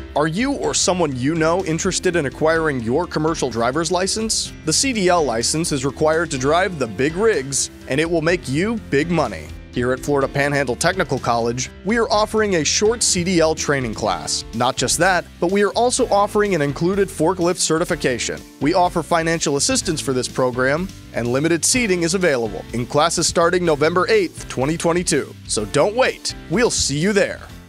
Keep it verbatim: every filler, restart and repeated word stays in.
Are you or someone you know interested in acquiring your commercial driver's license? The C D L license is required to drive the big rigs, and it will make you big money. Here at Florida Panhandle Technical College, we are offering a short C D L training class. Not just that, but we are also offering an included forklift certification. We offer financial assistance for this program, and limited seating is available, in classes starting November eighth, twenty twenty-two. So don't wait. We'll see you there.